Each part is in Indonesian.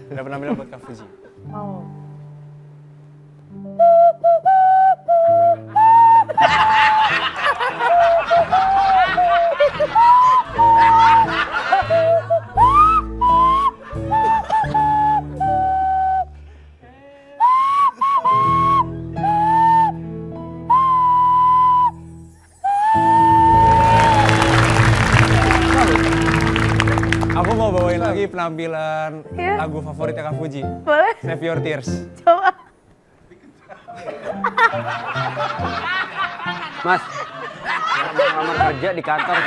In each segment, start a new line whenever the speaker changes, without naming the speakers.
Ada penampilan buat Kak Fuji.
Mau.
Aku mau bawain lagi penampilan lagu favoritnya Kak Fuji.
Boleh?
Save Your Tears.
Coba.
Mas, ngelamar kerja di kantor.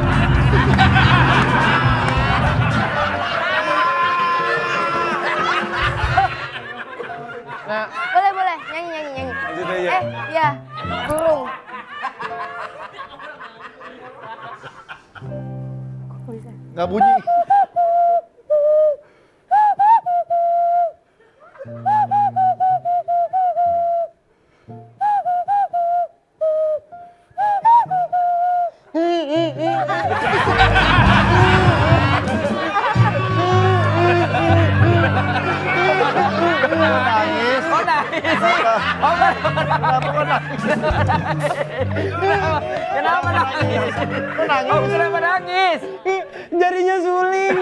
Nah, boleh, nyanyi.
Lanjut aja.
Iya, burung. Kok bisa?
Nggak bunyi. Nangis.
Kok nangis sih? Kenapa nangis? Kenapa nangis?
Jarinya suling.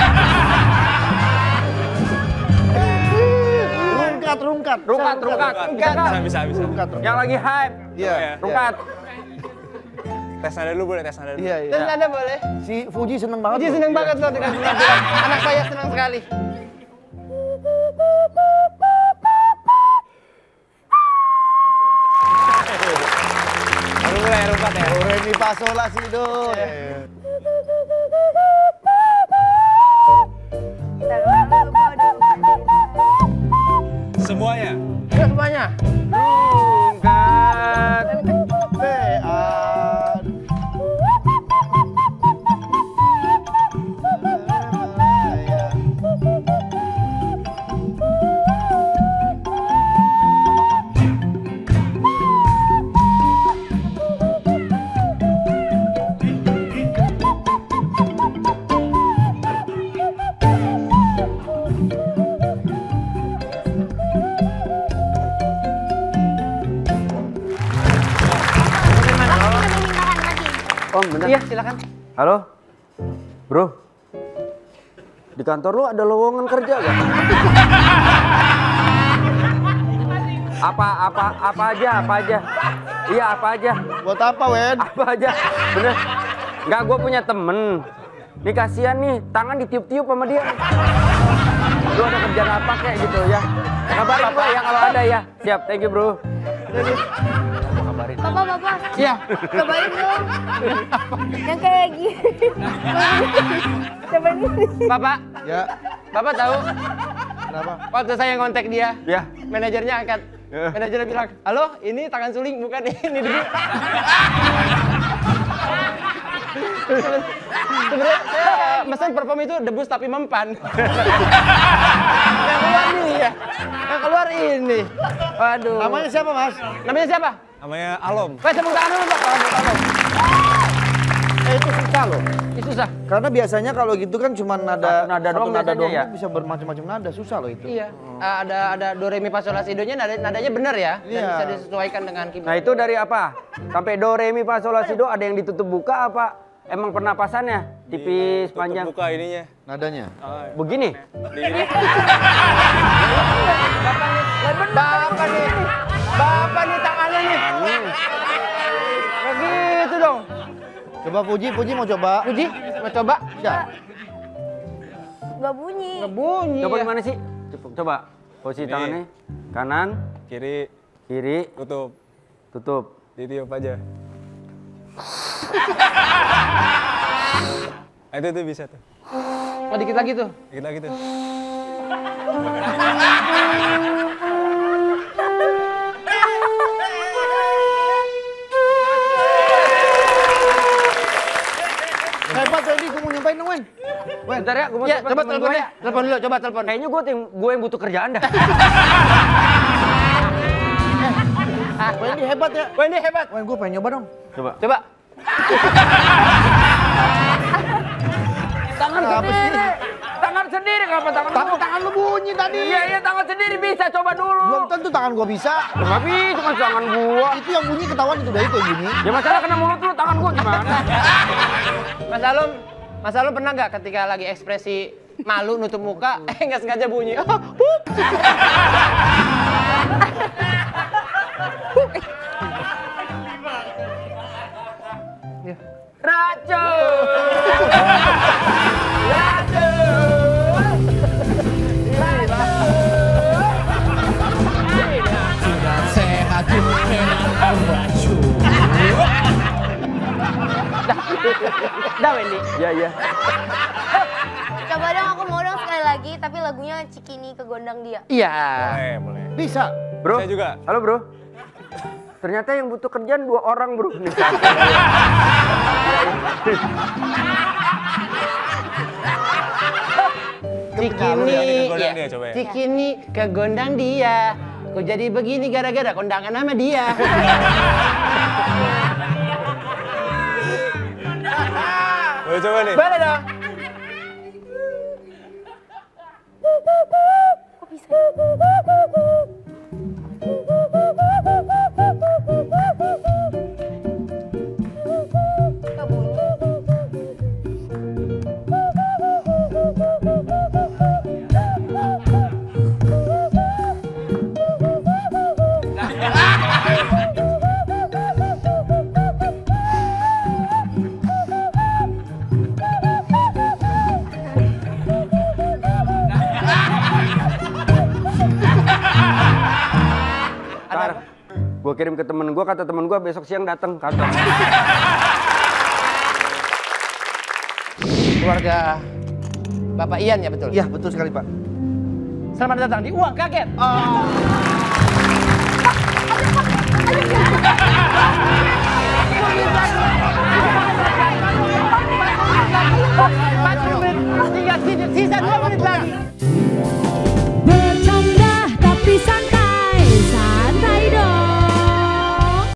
Rungkat.
Bisa.
Yang lagi hype.
Iya.
Rungkat.
Tes nada dulu boleh, tes nada dulu.
Iya.
Terus ada boleh?
Si Fuji seneng banget.
Puji
loh.
seneng banget loh dengan penampilan. Anak saya senang sekali.
Baru mulai rumpat ya.
Do, re, mi, fa, sol, la, si, do.
Semuanya.
Yuk semuanya.
Rungkat.
Be, a.
Om, bener.
Iya, silakan.
Halo? Bro? Di kantor lu ada lowongan kerja gak? Apa aja? Iya, apa aja?
Buat apa, Wen?
Apa aja? Bener? Enggak, gue punya temen. Nih kasihan nih, tangan ditiup-tiup sama dia. Lu ada kerjaan apa kayak gitu ya? Kabarin gue ya kalau ada ya. Siap, thank you bro. Kabarin.
Bapak.
Iya.
Cobain dong. Yang kayak gini. Cobain ini.
Bapak,
Ya,
Bapak tahu
kenapa?
waktu saya ngontek dia,
Ya.
manajernya angkat. Manajernya bilang, halo ini tangan suling bukan ini debu. Sebenarnya saya mesen perform itu debus tapi mempan. Yang keluar ini ya, yang keluar ini. Waduh.
Namanya siapa, Mas?
Namanya siapa?
Namanya Alom.
Wah, tepuk tangan dulu Pak. Tepuk tangan.
Itu susah loh.
Itu susah.
Karena biasanya kalau gitu kan cuma
Satu nada doang biasanya ya?
bisa bermacam-macam nada, susah loh itu.
Iya. Ada do re mi fa sol la si do nya nadanya benar ya, dan
Iya.
bisa disesuaikan dengan keyboard.
Nah itu dari apa? Sampai do, re, mi, fa, sol, la, si, do ada yang ditutup buka apa? Emang pernapasannya tipis,
Tutup
panjang?
buka ininya.
Nadanya.
Begini?
Bapak nih tangannya nih. Kayak gitu dong.
Coba Puji mau coba.
Puji, mau coba?
Ya.
Nggak bunyi.
Nggak bunyi.
Coba
ya.
gimana sih? Coba. Posisi
Ini.
tangannya. Kanan,
Kiri,
kiri,
tutup.
tutup.
Ditiup aja. Itu bisa tuh.
Oh, dikit lagi tuh.
Dikit lagi tuh.
Hebat Wendy, gue mau nyampain dong, Wen.
Bentar ya, gue mau
Ya,
telepon
coba
temen
telepon
gue
ya. Telepon dulu, coba telepon.
Kayaknya gue yang butuh kerjaan dah.
Wendy hebat ya.
Wendy hebat.
Wen, gue pengen nyoba dong.
Coba.
Coba.
Tangan
Apa
kiri.
sih?
Tangan tangan sendiri, kenapa tangan
Tapi
gua?
tangan lu bunyi tadi.
Iya, tangan sendiri bisa, coba dulu.
Belum tentu tangan gua bisa.
Nggak bisa kan tangan gua.
Itu yang bunyi ketahuan itu dari itu yang bunyi.
Ya masalah kena mulut lu, tangan gua gimana?
Mas Alum pernah nggak ketika lagi ekspresi malu nutup muka, nggak sengaja bunyi? Dah Wendy.
Iya.
Coba dong, aku mau dong sekali lagi, tapi lagunya Cikini ke gondang dia.
Iya.
Boleh.
Bisa.
Bro.
Saya juga.
Halo, Bro. Ternyata yang butuh kerjaan 2 orang, Bro. Nih,
Cikini,
ke gondang
ya.
dia, coba ya.
Cikini ke gondang dia. Kok jadi begini gara-gara kondangan sama dia.
Boleh coba nih.
Boleh dong.
Kok bisa? Gak bunyi.
Gue kirim ke temen gue, kata temen gue besok siang datang kata.
Keluarga Bapak Ian ya betul?
Iya, betul sekali, Pak.
Selamat datang di Uang Kaget.
Ada